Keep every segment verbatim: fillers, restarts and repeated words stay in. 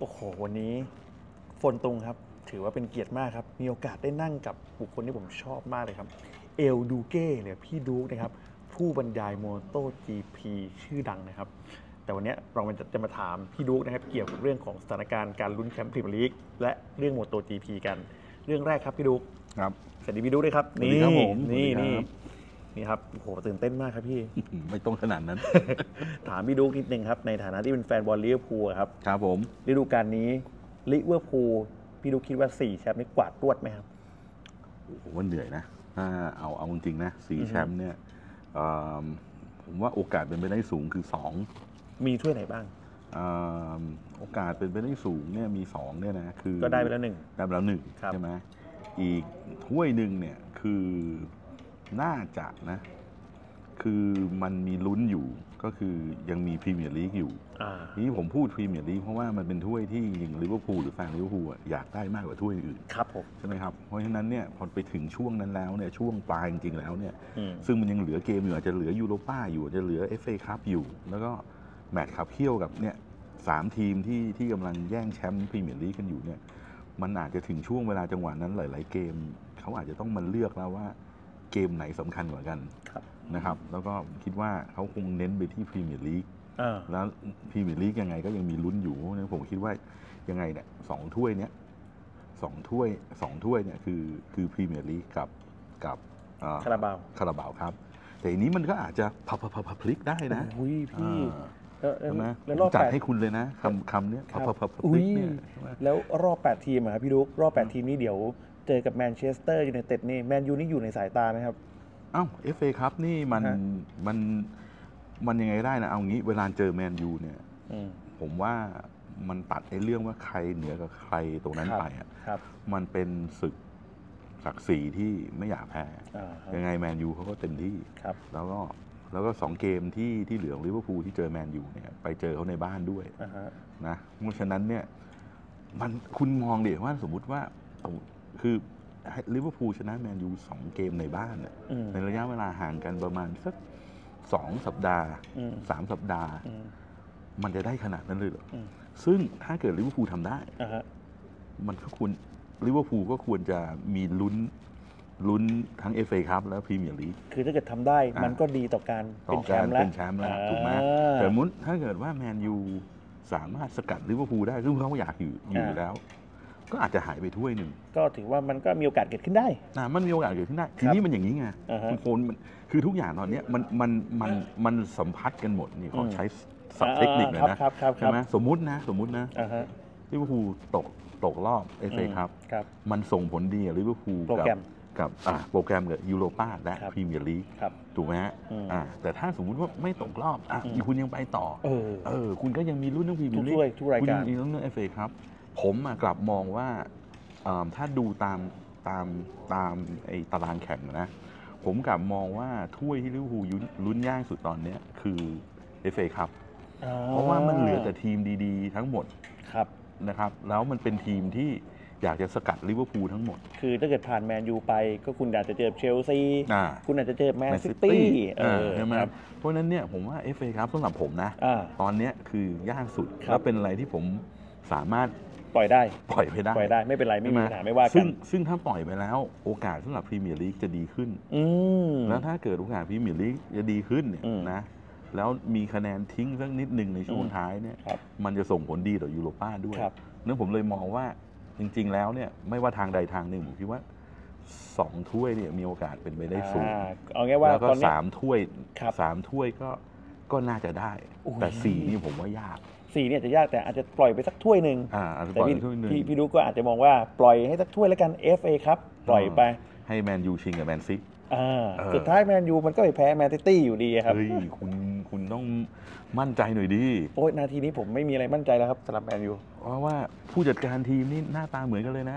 โอ้โหวันนี้ฝนตุงครับถือว่าเป็นเกียรติมากครับมีโอกาสได้นั่งกับบุคคลที่ผมชอบมากเลยครับเอลดูเก้เนี่ยพี่ดูกนะครับผู้บรรยายโมโต จี พี ชื่อดังนะครับแต่วันนี้เราจะมาถามพี่ดูกนะครับเกี่ยวกับเรื่องของสถานการณ์การลุ้นแชมป์พรีเมียร์ลีกและเรื่องโมโต จี พี กันเรื่องแรกครับพี่ดูกครับสวัสดีพี่ดูกด้วยครับนี่นี่นี่นี่ครับโอ้โหตื่นเต้นมากครับพี่ไม่ต้องขนาดนั้นถามพี่ดูกนิดนึงครับในฐานะที่เป็นแฟนบอลลิเวอร์พูลครับครับผมฤดูกาลนี้ลิเวอร์พูลพี่ดูคิดว่าสี่แชมป์นี่กวาดรวดไหมครับผมว่าเหนื่อยนะถ้าเอาเอาจริงๆนะสี่แชมป์เนี่ยผมว่าโอกาสเป็นไปได้สูงคือสองมีถ้วยไหนบ้างโอกาสเป็นไปได้สูงเนี่ยมีสองเนี่ยนะคือก็ได้ไปแล้วหนึ่งได้ไปแล้วหนึ่งใช่ไหมอีกถ้วยหนึ่งเนี่ยคือน่าจะนะคือมันมีลุ้นอยู่ก็คือยังมีพรีเมียร์ลีกอยู่นี่ผมพูดพรีเมียร์ลีกเพราะว่ามันเป็นถ้วยที่อย่างลิเวอร์พูลหรือแฟนลิเวอร์พูลอยากได้มากกว่าถ้วยอื่นครับผมใช่ไหมครับเพราะฉะนั้นเนี่ยพอไปถึงช่วงนั้นแล้วเนี่ยช่วงปลายจริงๆแล้วเนี่ยซึ่งมันยังเหลือเกมอยู่อาจจะเหลือยูโรป้าอยู่อาจจะเหลือ เอฟ เอ คัพอยู่แล้วก็แมตช์ขับเคี่ยวกับเนี่ยสามทีมที่ที่กำลังแย่งแชมป์พรีเมียร์ลีกกันอยู่เนี่ยมันอาจจะถึงช่วงเวลาจังหวะนั้นหลายๆเกมเขาอาจจะต้องมาเลือกแล้วว่าเกมไหนสำคัญกว่ากันนะครับแล้วก็คิดว่าเขาคงเน้นไปที่พรีเมียร์ลีกแล้วพรีเมียร์ลีกยังไงก็ยังมีลุ้นอยู่เพราะฉะนั้นผมคิดว่ายังไงเนี่ยสองถ้วยเนี้ยสองถ้วยสองถ้วยเนี่ยคือคือพรีเมียร์ลีกกับกับคาราบาวคาราบาวครับแต่อันนี้มันก็อาจจะพับพับพับพลิกได้นะอุ้ยพี่ใช่ไหมจัดให้คุณเลยนะคำคำนี้พับพับพับพลิกเนี่ยแล้วรอบแปดทีมอะครับพี่ดุ๊กรอบแปดทีมนี้เดี๋ยวเจอกับแมนเชสเตอร์ยูไนเต็ดนี่แมนยูนี่อยู่ในสายตาไหมครับอ้าว เอฟ เอ ครับนี่มันมันมันยังไงได้นะเอางี้เวลาเจอแมนยูเนี่ยผมว่ามันตัดไอ้เรื่องว่าใครเหนือกับใครตรงนั้นไปอ่ะมันเป็นศึกศักดิ์ศรีที่ไม่อยากแพ้ยังไงแมนยูเขาก็เต็มที่แล้วก็แล้วก็สองเกมที่ที่เหลือลิเวอร์พูลที่เจอแมนยูเนี่ยไปเจอเขาในบ้านด้วยนะเพราะฉะนั้นเนี่ยมันคุณมองเดี๋ยวว่าสมมุติว่าคือลิเวอร์พูลชนะแมนยูสองเกมในบ้านในระยะเวลาห่างกันประมาณสักสองสัปดาห์สามสัปดาห์มันจะได้ขนาดนั้นเลยเหรอซึ่งถ้าเกิดลิเวอร์พูลทำได้มันก็ควรลิเวอร์พูลก็ควรจะมีลุ้นลุ้นทั้ง เอฟ เอ คัพและพรีเมียร์ลีกคือถ้าเกิดทำได้มันก็ดีต่อการเป็นแชมป์แล้วเป็นแชมป์แล้วถูกไหมแต่มุ้นถ้าเกิดว่าแมนยูสามารถสกัดลิเวอร์พูลได้ซึ่งเขาอยากอยู่อยู่แล้วก็อาจจะหายไปถ้วยหนึ่งก็ถือว่ามันก็มีโอกาสเกิดขึ้นได้นะมันมีโอกาสเกิดขึ้นได้ทีนี้มันอย่างนี้ไงทุกคนมันคือทุกอย่างตอนนี้มันมันมันมันสัมพัทธ์กันหมดนี่ขอใช้ศัพท์เทคนิคเลยนะใช่ไหมสมมุตินะสมมุตินะลิเวอร์พูลตกตกรอบ เอฟ เอ ครับมันส่งผลดีกับลิเวอร์พูลกับกับโปรแกรมกับยูโรป้าและพรีเมียร์ลีกถูกไหมฮะแต่ถ้าสมมุติว่าไม่ตกรอบอ่ะคุณยังไปต่อเออคุณก็ยังมีรุ่นเรื่องพรีเมียร์ลีกคุณยังมีรุ่นเรื่อง เอฟ เอ ครับผมกลับมองว่าถ้าดูตามตามตามไอ้ตารางแข่งนะผมกลับมองว่าถ้วยที่ลิเวอร์พูลลุ้นยากสุดตอนนี้คือ เอฟ เอ ครับเพราะว่ามันเหลือแต่ทีมดีๆทั้งหมดนะครับแล้วมันเป็นทีมที่อยากจะสกัดลิเวอร์พูลทั้งหมดคือถ้าเกิดผ่านแมนยูไปก็คุณอาจจะเจอเชลซีคุณอาจจะเจอแมนซิตี้ใช่ไหมเพราะนั้นเนี่ยผมว่า เอฟ เอ ครับสำหรับผมนะตอนนี้คือยากสุดแล้วเป็นอะไรที่ผมสามารถปล่อยได้ปล่อยไปได้ปล่อยได้ไม่เป็นไรไม่มีปัญหาไม่ว่ากันซึ่งซึ่งถ้าปล่อยไปแล้วโอกาสสำหรับพรีเมียร์ลีกจะดีขึ้นแล้วถ้าเกิดโอกาสพรีเมียร์ลีกจะดีขึ้นเนี่ยนะแล้วมีคะแนนทิ้งสักนิดหนึ่งในช่วงท้ายเนี่ยมันจะส่งผลดีต่อยูโรป้าด้วยนั่นผมเลยมองว่าจริงๆแล้วเนี่ยไม่ว่าทางใดทางหนึ่งผมคิดว่าสองถ้วยเนี่ยมีโอกาสเป็นไปได้สูงเอาง่ายว่าแล้วก็สามถ้วยสามถ้วยก็ก็น่าจะได้แต่สี่นี่ผมว่ายากสี่เนี่ยจะยากแต่อาจจะปล่อยไปสักถ้วยหนึ่งแต่พี่พี่ดูก็อาจจะมองว่าปล่อยให้สักถ้วยแล้วกัน เอฟ เอ ครับปล่อยไปให้แมนยูชิงกับแมนซิสุดท้ายแมนยูมันก็ไปแพ้แมนซิตี้อยู่ดีครับเฮ้ยคุณคุณต้องมั่นใจหน่อยดิโอ้ยนาทีนี้ผมไม่มีอะไรมั่นใจแล้วครับสำหรับแมนยูเพราะว่าผู้จัดการทีมนี่หน้าตาเหมือนกันเลยนะ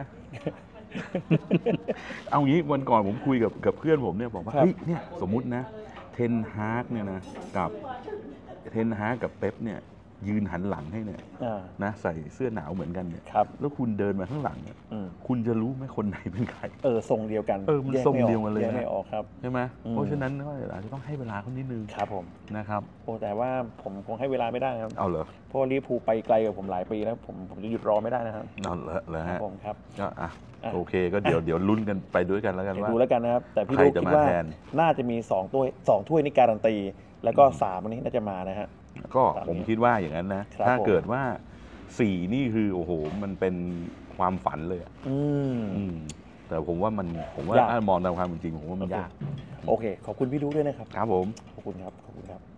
เอางี้วันก่อนผมคุยกับกับเพื่อนผมเนี่ยบอกว่าเฮ้ยเนี่ยสมมุตินะเทนฮากเนี่ยนะกับเทนฮากกับเป๊ปเนี่ยยืนหันหลังให้เนี่ยอ่านะใส่เสื้อหนาวเหมือนกันเนี่ยครับแล้วคุณเดินมาข้างหลังเนี่ยอืมคุณจะรู้ไหมคนไหนเป็นใครเออทรงเดียวกันเออมันแกทรงไออกเดียวกันเลยแยกนะไม่ออกครับใช่ไหมอืมเพราะฉะนั้นก็อาจจะต้องให้เวลาเขานิดนึงครับผมนะครับโอ้แต่ว่าผมคงให้เวลาไม่ได้ครับเอาเหรอเพราะว่าลิเวอร์พูลไปไกลกับผมหลายปีแล้วผมผมจะหยุดรอไม่ได้นะครับเอาเหรอเหรอครัฮะบผมครับก็อ่ะอ่ะโอเคก็เดี๋ยวเดี๋ยวลุ้นกันไปด้วยกันแล้วกันเดี๋ยวว่าดูแล้วกันนะครับ แต่พี่ใครลูกจะคิดมาว่าแทนน่าจะมีสองถ้วยสองถ้วยนี่การันตี แล้วก็สามอันนี้น่าจะมานะฮะก็ตามนี้ผมคิดว่าอย่างนั้นนะครับถ้าผมเกิดว่าสี่นี่คือโอ้โหมันเป็นความฝันเลยอะอืมอืมแต่ผมว่ามันผมว่ายากถ้ามองตามความเป็นจริงผมว่ามันยากโอเค ขอบคุณพี่ลูกด้วยนะครับครับผมขอบคุณครับ ขอบคุณครับ